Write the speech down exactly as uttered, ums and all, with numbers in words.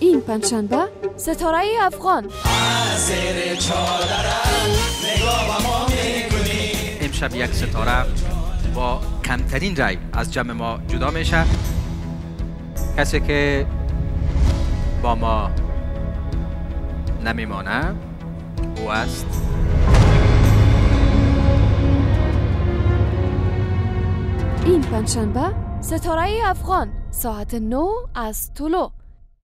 این پنجشنبه ستاره افغان. امشب یک ستاره با کمترین رای از جمع ما جدا میشه. کسی که با ما نمیمانه او است این پنجشنبه ستاره افغان ساعت نه از طلوع.